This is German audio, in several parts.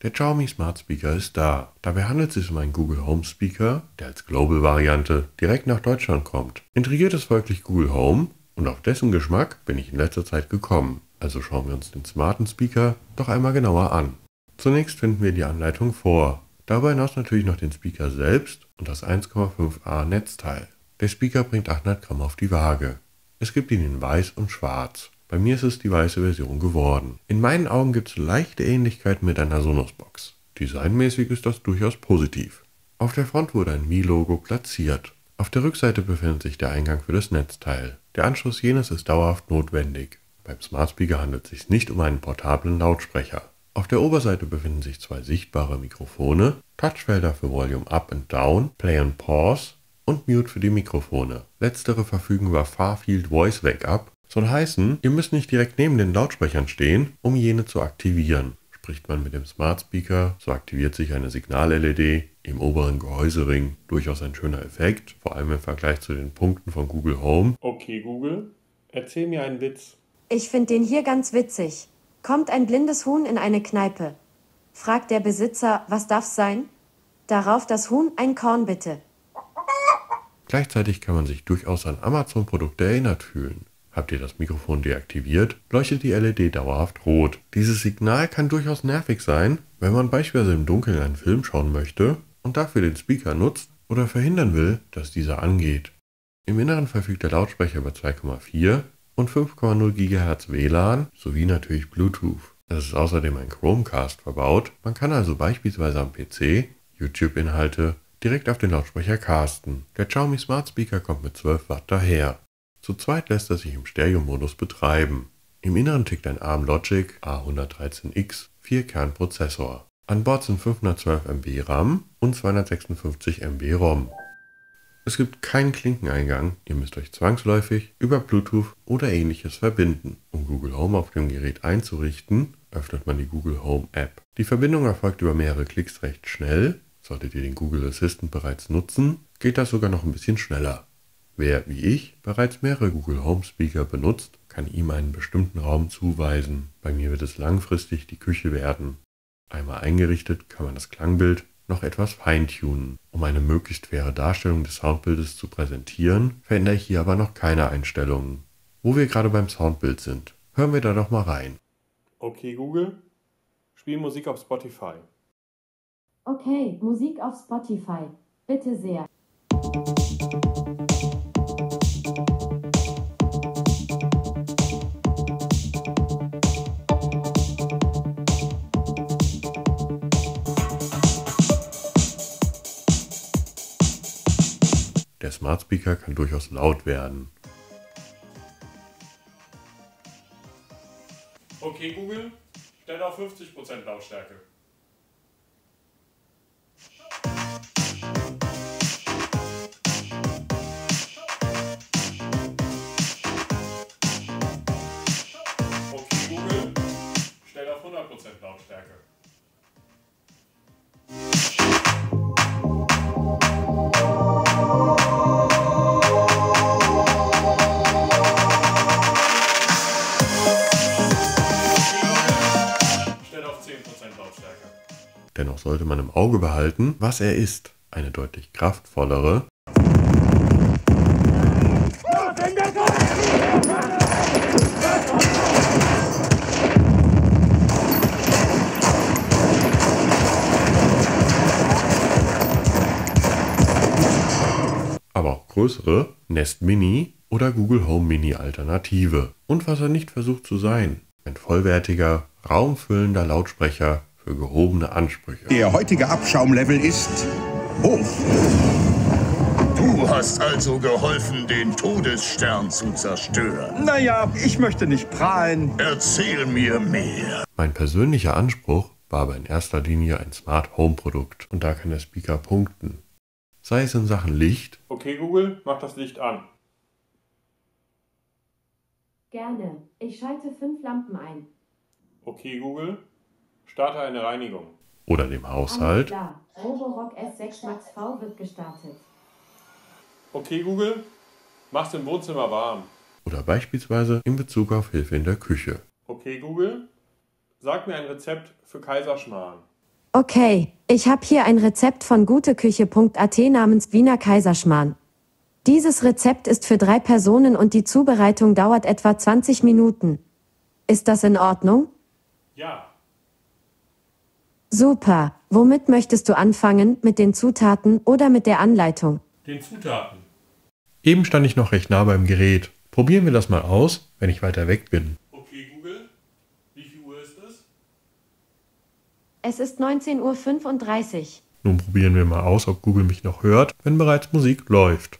Der Xiaomi Smart Speaker ist da. Dabei handelt es sich um einen Google Home Speaker, der als Global-Variante direkt nach Deutschland kommt. Integriert ist folglich Google Home und auf dessen Geschmack bin ich in letzter Zeit gekommen. Also schauen wir uns den smarten Speaker doch einmal genauer an. Zunächst finden wir die Anleitung vor. Darüber hinaus natürlich noch den Speaker selbst und das 1,5A Netzteil. Der Speaker bringt 800 Gramm auf die Waage. Es gibt ihn in weiß und schwarz. Bei mir ist es die weiße Version geworden. In meinen Augen gibt es leichte Ähnlichkeiten mit einer Sonos-Box. Designmäßig ist das durchaus positiv. Auf der Front wurde ein Mi-Logo platziert. Auf der Rückseite befindet sich der Eingang für das Netzteil. Der Anschluss jenes ist dauerhaft notwendig. Beim Smart Speaker handelt es sich nicht um einen portablen Lautsprecher. Auf der Oberseite befinden sich zwei sichtbare Mikrofone, Touchfelder für Volume Up and Down, Play and Pause und Mute für die Mikrofone. Letztere verfügen über Far-Field Voice Wake-Up. Soll heißen, ihr müsst nicht direkt neben den Lautsprechern stehen, um jene zu aktivieren. Spricht man mit dem Smart Speaker, so aktiviert sich eine Signal-LED im oberen Gehäusering. Durchaus ein schöner Effekt, vor allem im Vergleich zu den Punkten von Google Home. Okay Google, erzähl mir einen Witz. Ich finde den hier ganz witzig. Kommt ein blindes Huhn in eine Kneipe. Fragt der Besitzer, was darf's sein? Darauf das Huhn, ein Korn bitte. Gleichzeitig kann man sich durchaus an Amazon-Produkte erinnert fühlen. Habt ihr das Mikrofon deaktiviert, leuchtet die LED dauerhaft rot. Dieses Signal kann durchaus nervig sein, wenn man beispielsweise im Dunkeln einen Film schauen möchte und dafür den Speaker nutzt oder verhindern will, dass dieser angeht. Im Inneren verfügt der Lautsprecher über 2,4 und 5,0 GHz WLAN sowie natürlich Bluetooth. Es ist außerdem ein Chromecast verbaut. Man kann also beispielsweise am PC YouTube-Inhalte direkt auf den Lautsprecher casten. Der Xiaomi Smart Speaker kommt mit 12 Watt daher. Zu zweit lässt er sich im Stereo-Modus betreiben. Im Inneren tickt ein ARM Logic A113X 4-Kern-Prozessor. An Bord sind 512 MB RAM und 256 MB ROM. Es gibt keinen Klinkeneingang, ihr müsst euch zwangsläufig über Bluetooth oder ähnliches verbinden. Um Google Home auf dem Gerät einzurichten, öffnet man die Google Home App. Die Verbindung erfolgt über mehrere Klicks recht schnell. Solltet ihr den Google Assistant bereits nutzen, geht das sogar noch ein bisschen schneller. Wer, wie ich, bereits mehrere Google Home Speaker benutzt, kann ihm einen bestimmten Raum zuweisen. Bei mir wird es langfristig die Küche werden. Einmal eingerichtet kann man das Klangbild noch etwas feintunen. Um eine möglichst faire Darstellung des Soundbildes zu präsentieren, verändere ich hier aber noch keine Einstellungen. Wo wir gerade beim Soundbild sind, hören wir da doch mal rein. Okay Google, spiel Musik auf Spotify. Okay, Musik auf Spotify. Bitte sehr. Der Smart Speaker kann durchaus laut werden. Okay Google, stell auf 50% Lautstärke. Okay Google, stell auf 100% Lautstärke. Dennoch sollte man im Auge behalten, was er ist. Eine deutlich kraftvollere, aber auch größere Nest Mini oder Google Home Mini Alternative. Und was er nicht versucht zu sein, ein vollwertiger, raumfüllender Lautsprecher für gehobene Ansprüche. Der heutige Abschaumlevel ist hoch. Du hast also geholfen, den Todesstern zu zerstören. Naja, ich möchte nicht prahlen. Erzähl mir mehr. Mein persönlicher Anspruch war aber in erster Linie ein Smart Home Produkt und da kann der Speaker punkten. Sei es in Sachen Licht. Okay Google, mach das Licht an. Gerne. Ich schalte 5 Lampen ein. Okay Google, starte eine Reinigung. Oder dem Haushalt. Alles klar. Roborock S6 Max V wird gestartet. Okay Google, mach's im Wohnzimmer warm. Oder beispielsweise in Bezug auf Hilfe in der Küche. Okay Google, sag mir ein Rezept für Kaiserschmarrn. Okay, ich habe hier ein Rezept von guteküche.at namens Wiener Kaiserschmarrn. Dieses Rezept ist für 3 Personen und die Zubereitung dauert etwa 20 Minuten. Ist das in Ordnung? Ja. Super. Womit möchtest du anfangen, mit den Zutaten oder mit der Anleitung? Den Zutaten. Eben stand ich noch recht nah beim Gerät. Probieren wir das mal aus, wenn ich weiter weg bin. Okay, Google. Wie viel Uhr ist es? Es ist 19:35 Uhr. Nun probieren wir mal aus, ob Google mich noch hört, wenn bereits Musik läuft.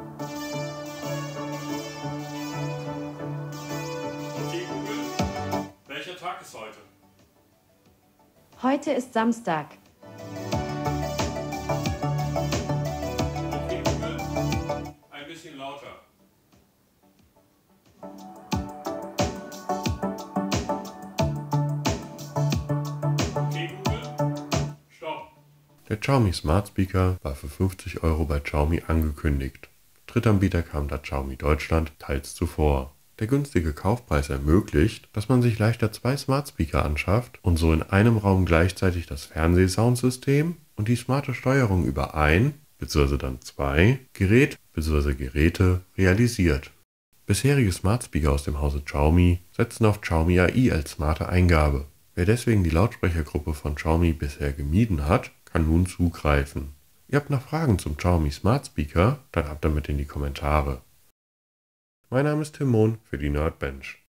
Okay, Google. Welcher Tag ist heute? Heute ist Samstag. Okay, Google. Ein bisschen lauter. Okay, Google. Stopp. Der Xiaomi Smart Speaker war für 50 € bei Xiaomi angekündigt. Drittanbieter kam da Xiaomi Deutschland teils zuvor. Der günstige Kaufpreis ermöglicht, dass man sich leichter 2 Smart Speaker anschafft und so in einem Raum gleichzeitig das Fernsehsoundsystem und die smarte Steuerung über ein, bzw. dann 2, Gerät bzw. Geräte realisiert. Bisherige Smart Speaker aus dem Hause Xiaomi setzen auf Xiaomi AI als smarte Eingabe. Wer deswegen die Lautsprechergruppe von Xiaomi bisher gemieden hat, kann nun zugreifen. Ihr habt noch Fragen zum Xiaomi Smart Speaker? Dann ab damit in die Kommentare. Mein Name ist Timon für die Nerdbench.